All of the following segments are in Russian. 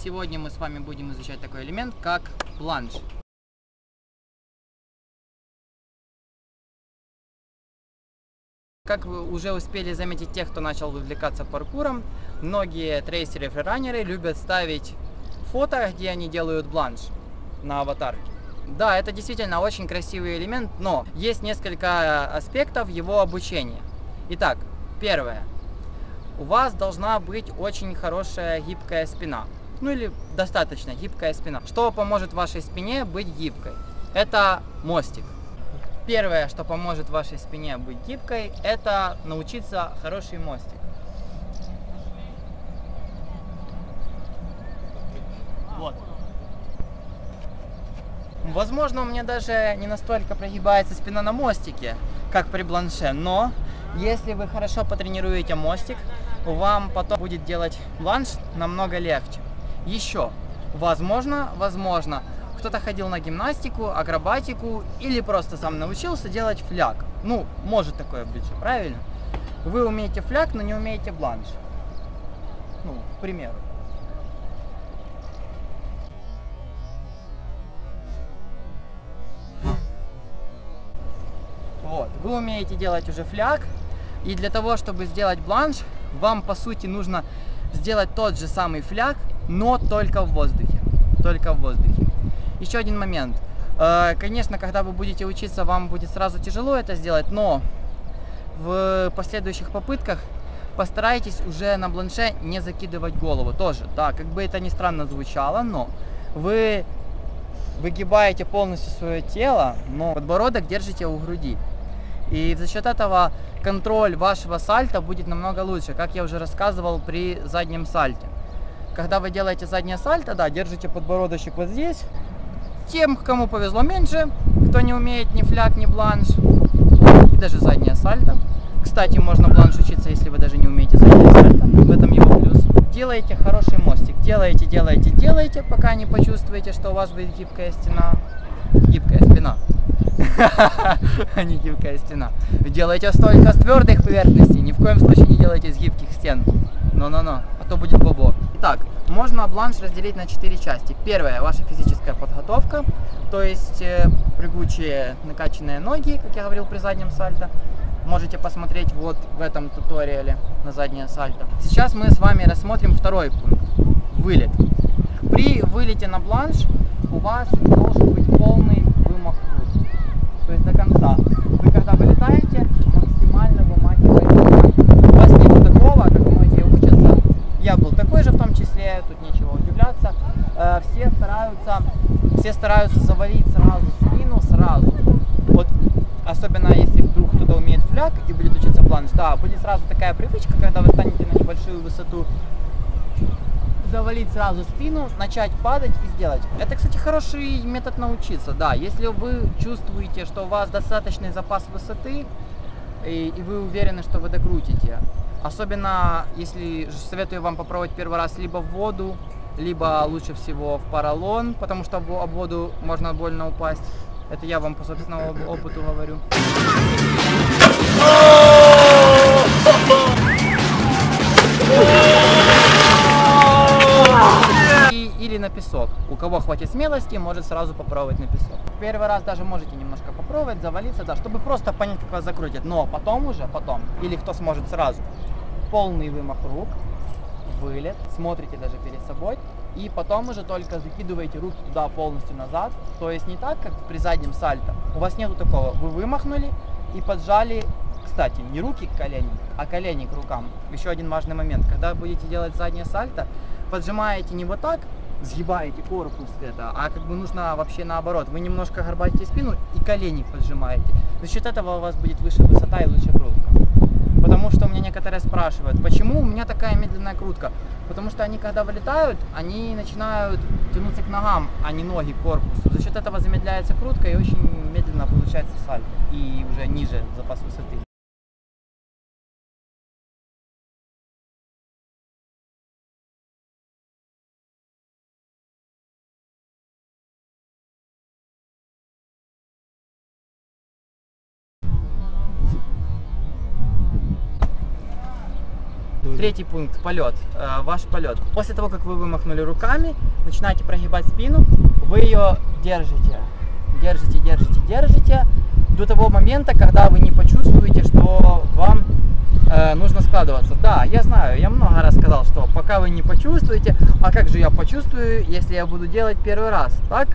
сегодня мы с вами будем изучать такой элемент, как планш. Как вы уже успели заметить те, кто начал увлекаться паркуром, многие трейсеры и фрираннеры любят ставить фото, где они делают планш на аватарке. Да, это действительно очень красивый элемент, но есть несколько аспектов его обучения. Итак, первое. У вас должна быть очень хорошая гибкая спина. Ну или достаточно гибкая спина. Что поможет вашей спине быть гибкой? Это мостик. Первое, что поможет вашей спине быть гибкой, это научиться хороший мостик. Вот. Возможно, у меня даже не настолько прогибается спина на мостике, как при планше, но если вы хорошо потренируете мостик, вам потом будет делать планш намного легче. Еще, возможно, кто-то ходил на гимнастику, акробатику или просто сам научился делать фляг. Ну, может такое быть, правильно? Вы умеете фляг, но не умеете планш. Ну, к примеру. Вот, вы умеете делать уже фляг, и для того, чтобы сделать планш, вам по сути нужно сделать тот же самый фляг, но только в воздухе. Только в воздухе. Еще один момент. Конечно, когда вы будете учиться, вам будет сразу тяжело это сделать, но в последующих попытках постарайтесь уже на планше не закидывать голову тоже. Да, как бы это ни странно звучало, но вы выгибаете полностью свое тело, но подбородок держите у груди. И за счет этого контроль вашего сальто будет намного лучше, как я уже рассказывал при заднем сальте. Когда вы делаете заднее сальто, да, держите подбородочек вот здесь. Тем, кому повезло меньше, кто не умеет ни фляг, ни планш, и даже заднее сальто. Кстати, можно планш учиться, если вы даже не умеете заднее сальто, в этом его плюс. Делаете хороший мостик, делаете, пока не почувствуете, что у вас будет гибкая стена. Гибкая спина. А не гибкая стена. Делайте только с твердых поверхностей, ни в коем случае не делайте с гибких стен. Но-но-но, а то будет бобо. Итак, можно планш разделить на 4 части. Первое, ваша физическая подготовка, то есть прыгучие накачанные ноги, как я говорил при заднем сальто. Можете посмотреть вот в этом туториале на заднее сальто. Сейчас мы с вами рассмотрим второй пункт. Вылет. При вылете на планш у вас должен быть полный вымах рук. То есть до конца. Вы когда вылетаете, максимально вымахиваете. У вас нет такого, как многие учатся. Я был такой же в том числе, тут нечего удивляться. Все стараются завалить сразу спину, сразу. Вот, особенно если вдруг кто-то умеет фляг и будет учиться планш, да, будет сразу такая привычка, когда вы станете на небольшую высоту, завалить сразу спину, начать падать и сделать. Это, кстати, хороший метод научиться, да. Если вы чувствуете, что у вас достаточный запас высоты, и вы уверены, что вы докрутите. Особенно, если советую вам попробовать первый раз либо в воду, либо лучше всего в поролон, потому что об воду можно больно упасть. Это я вам по собственному опыту говорю. Или на песок. У кого хватит смелости, может сразу попробовать на песок. Первый раз даже можете немножко попробовать, завалиться, да, чтобы просто понять, как вас закрутит. Но потом, или кто сможет сразу, полный вымах рук, вылет, смотрите даже перед собой, и потом уже только закидываете руки туда полностью назад. То есть не так, как при заднем сальто. У вас нету такого. Вы вымахнули и поджали, кстати, не руки к коленям, а колени к рукам. Еще один важный момент. Когда будете делать заднее сальто, поджимаете не вот так, сгибаете корпус а как бы нужно вообще наоборот. Вы немножко горбатите спину и колени поджимаете. За счет этого у вас будет выше высота и лучше крутка. Потому что у меня некоторые спрашивают, почему у меня такая медленная крутка. Потому что они, когда вылетают, они начинают тянуться к ногам, а не ноги к корпусу. За счет этого замедляется крутка и очень медленно получается сальто. И уже ниже запас высоты. Третий пункт, полет, ваш полет. После того, как вы вымахнули руками, начинаете прогибать спину, вы ее держите, держите до того момента, когда вы не почувствуете, что вам нужно складываться. Да, я знаю, я много раз сказал, что пока вы не почувствуете, а как же я почувствую, если я буду делать первый раз, так?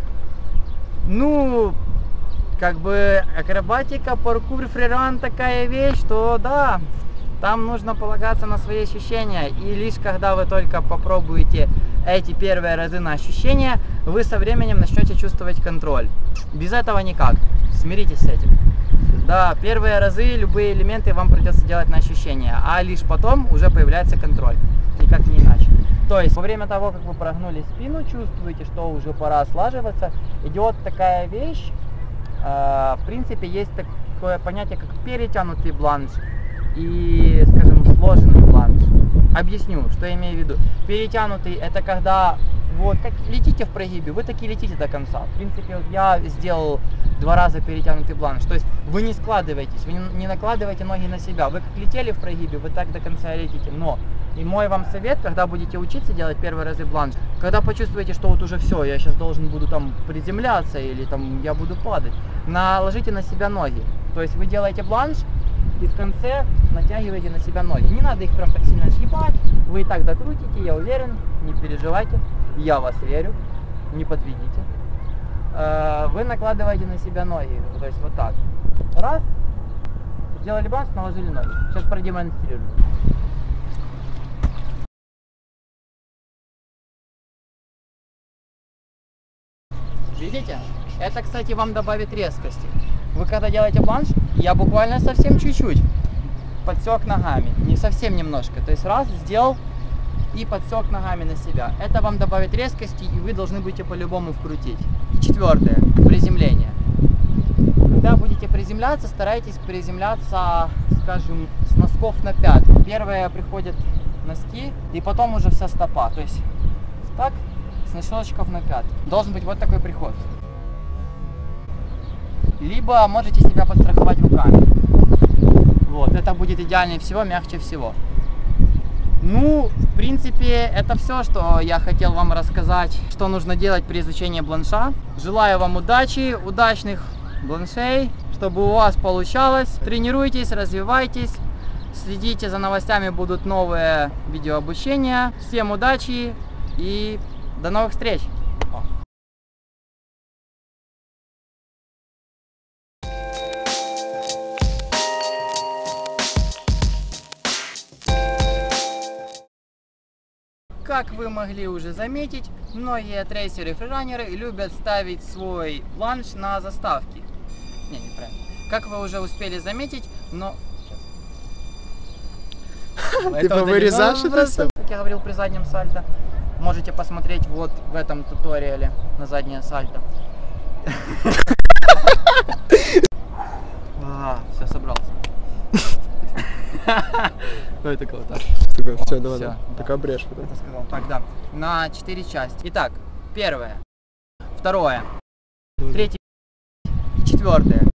Ну, как бы акробатика, паркур, фриран такая вещь, что да, там нужно полагаться на свои ощущения. И лишь когда вы только попробуете эти первые разы на ощущения, вы со временем начнете чувствовать контроль. Без этого никак. Смиритесь с этим. Да, первые разы любые элементы вам придется делать на ощущения, а лишь потом уже появляется контроль. Никак не иначе. То есть, во время того, как вы прогнули спину, чувствуете, что уже пора слаживаться, идет такая вещь. В принципе, есть такое понятие, как перетянутый бланш и, скажем, сложенный бланш. Объясню, что я имею в виду. Перетянутый — это когда вот как летите в прогибе, вы таки летите до конца. В принципе, вот я сделал 2 раза перетянутый бланш. То есть вы не складываетесь, вы не накладываете ноги на себя. Вы как летели в прогибе, вы так до конца летите. Но и мой вам совет, когда будете учиться делать первые разы бланш, когда почувствуете, что вот уже все, я сейчас должен буду там приземляться или там я буду падать, наложите на себя ноги. То есть вы делаете бланш и в конце натягиваете на себя ноги. Не надо их прям так сильно съебать, вы и так докрутите, я уверен, не переживайте, я вас верю, не подведите. Вы накладываете на себя ноги, то есть вот так. Раз, сделали бланш, наложили ноги. Сейчас продемонстрирую. Видите? Это, кстати, вам добавит резкости. Вы когда делаете бланш, я буквально совсем чуть-чуть подсек ногами, не совсем немножко. То есть раз, сделал и подсек ногами на себя. Это вам добавит резкости, и вы должны будете по-любому вкрутить. И четвертое, приземление. Когда будете приземляться, старайтесь приземляться, скажем, с носков на пятки. Первое приходят носки, и потом уже вся стопа. То есть так, с носочков на пятки. Должен быть вот такой приход. Либо можете себя подстраховать руками. Вот, это будет идеальнее всего, мягче всего. Ну, в принципе, это все, что я хотел вам рассказать, что нужно делать при изучении бланша. Желаю вам удачи, удачных бланшей, чтобы у вас получалось. Тренируйтесь, развивайтесь, следите за новостями, будут новые видеообучения. Всем удачи и до новых встреч! Как вы могли уже заметить, многие трейсеры и фриранеры любят ставить свой бланш на заставки. Неправильно. Как вы уже успели заметить, но... Типа вырезаешь это? Как я говорил при заднем сальто. Можете посмотреть вот в этом туториале на заднее сальто. Все, собрался. Ой, так вот так. Все, давай. Так обрежь. Это сказал. Так, да. На 4 части. Итак, первое, второе, третье и четвертое.